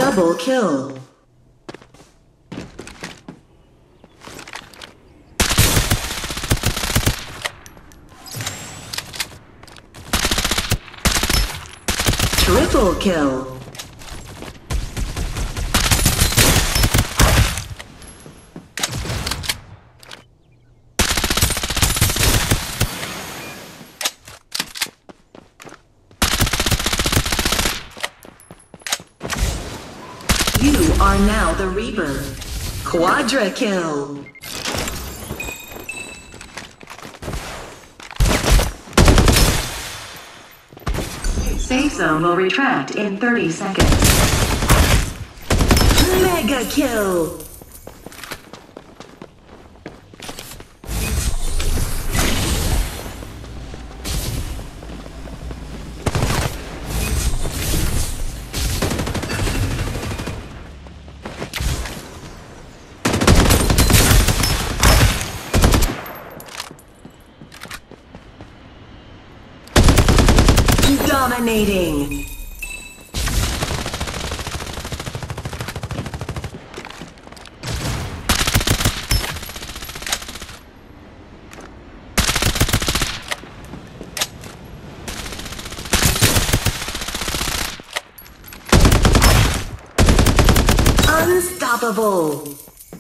Double kill. Triple kill. You are now the Reaper. Quadra kill. Safe zone will retract in 30 seconds. Mega kill. Dominating. Unstoppable.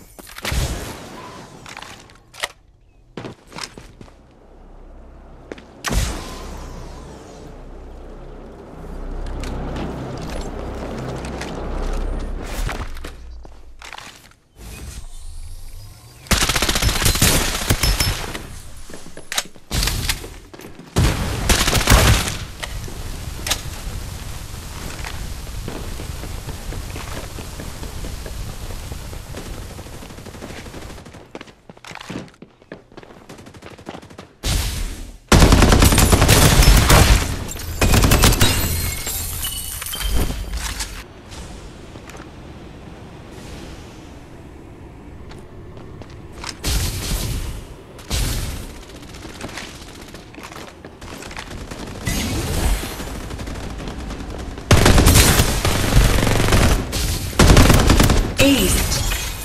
Aced.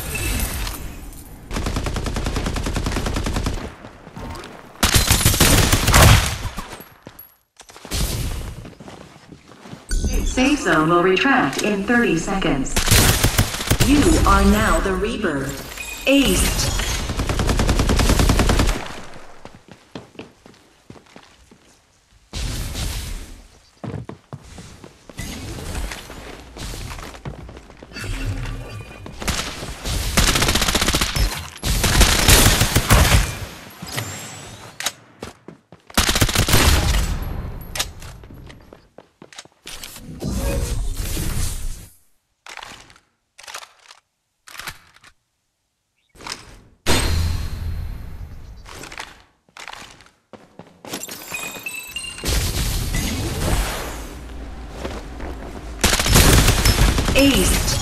Safe zone will retract in 30 seconds. You are now the Reaper. Aced. Aced.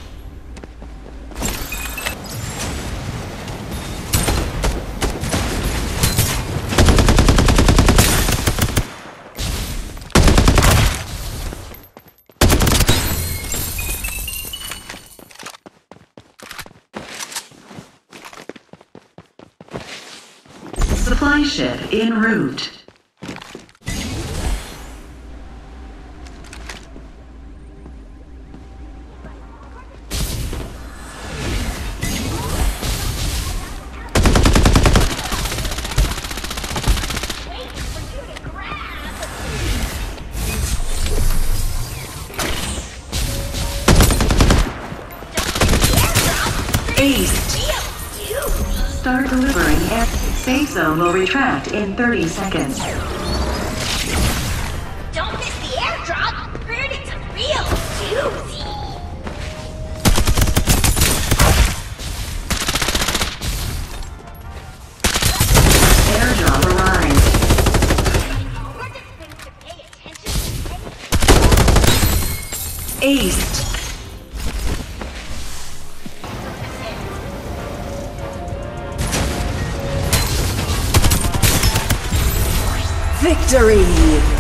Supply ship en route. Aced. Start delivering air. Safe zone will retract in 30 seconds. Don't miss the airdrop! Heard it's a real doozy! Airdrop arrived. Participants to pay attention. Aced. Victory!